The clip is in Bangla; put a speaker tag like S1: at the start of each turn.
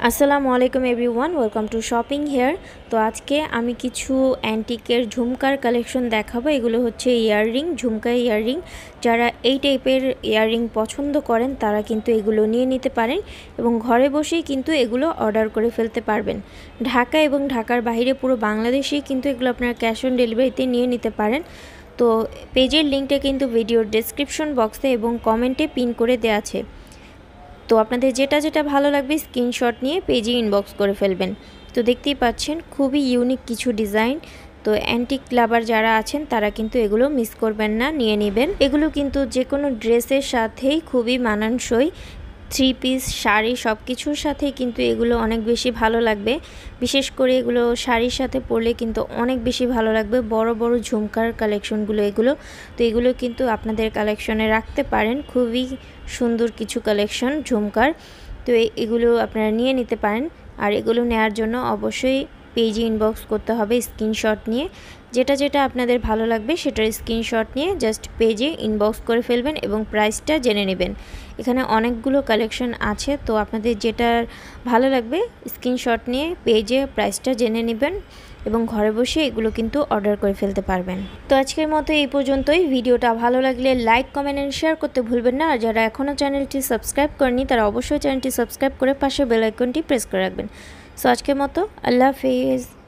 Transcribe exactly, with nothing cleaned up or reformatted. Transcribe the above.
S1: আসসালামু আলাইকুম everyone, welcome to shopping here. তো আজকে আমি কিছু অ্যান্টিকের ঝুমকার কালেকশন দেখাবো। এগুলো হচ্ছে ইয়াররিং, ঝুমকা ইয়াররিং। যারা এই টাইপের ইয়াররিং পছন্দ করেন তারা কিন্তু এগুলো নিয়ে নিতে পারেন এবং ঘরে বসেই কিন্তু এগুলো অর্ডার করে ফেলতে পারবেন। ঢাকা এবং ঢাকার বাইরে পুরো বাংলাদেশেই কিন্তু এগুলো আপনারা ক্যাশ অন ডেলিভারিতে নিয়ে নিতে পারেন। তো পেজের লিঙ্কটা কিন্তু ভিডিওর ডেসক্রিপশন বক্সে এবং কমেন্টে পিন করে দেওয়া আছে। তো আপনাদের যেটা যেটা ভালো লাগবে স্ক্রিনশট নিয়ে পেজে ইনবক্স করে ফেলবেন। তো দেখতেই পাচ্ছেন খুবই ইউনিক কিছু ডিজাইন। তো অ্যান্টিক লাভার যারা আছেন তারা কিন্তু এগুলো মিস করবেন না, নিয়ে নেবেন। এগুলো কিন্তু যে কোনো ড্রেসের সাথেই খুবই মানানসই। থ্রি পিস, শাড়ি সব কিছুর সাথেই কিন্তু এগুলো অনেক বেশি ভালো লাগবে। বিশেষ করে এগুলো শাড়ির সাথে পরলে কিন্তু অনেক বেশি ভালো লাগবে। বড় বড় ঝুমকার কালেকশনগুলো এগুলো। তো এগুলো কিন্তু আপনাদের কালেকশনে রাখতে পারেন। খুবই সুন্দর কিছু কালেকশন ঝুমকার। তো এগুলো আপনারা নিয়ে নিতে পারেন। আর এগুলো নেওয়ার জন্য অবশ্যই পেজে ইনবক্স করতে হবে স্ক্রিনশট নিয়ে। যেটা যেটা আপনাদের ভালো লাগবে সেটার স্ক্রিনশট নিয়ে জাস্ট পেজে ইনবক্স করে ফেলবেন এবং প্রাইসটা জেনে নেবেন। এখানে অনেকগুলো কালেকশন আছে, তো আপনাদের যেটা ভালো লাগবে স্ক্রিনশট নিয়ে পেজে প্রাইসটা জেনে নেবেন এবং ঘরে বসে এগুলো কিন্তু অর্ডার করে ফেলতে পারবেন। তো আজকের মতো এই পর্যন্তই। ভিডিওটা ভালো লাগলে লাইক, কমেন্ট এন্ড শেয়ার করতে ভুলবেন না। আর যারা এখনও চ্যানেলটি সাবস্ক্রাইব করেনি তারা অবশ্যই চ্যানেলটি সাবস্ক্রাইব করে পাশে বেল আইকনটি প্রেস করে রাখবেন। সো আজকের মতো আল্লাহ হাফেজ।